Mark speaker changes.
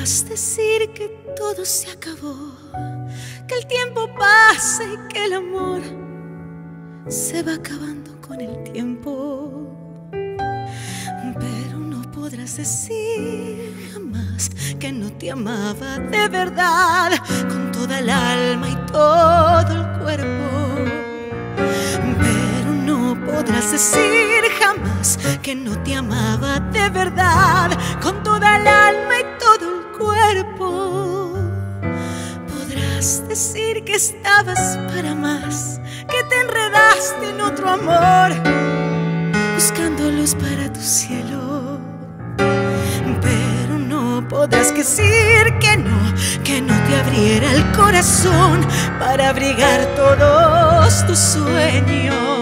Speaker 1: Podrás decir que todo se acabó, que el tiempo pasa y que el amor se va acabando con el tiempo. Pero no podrás decir jamás que no te amaba de verdad, con toda el alma y todo el cuerpo. Pero no podrás decir jamás que no te amaba de verdad, con toda el alma y todo el cuerpo. Podrás decir que estabas para más, que te enredaste en otro amor, buscando luz para tu cielo. Pero no podrás decir que no te abriera el corazón para abrigar todos tus sueños.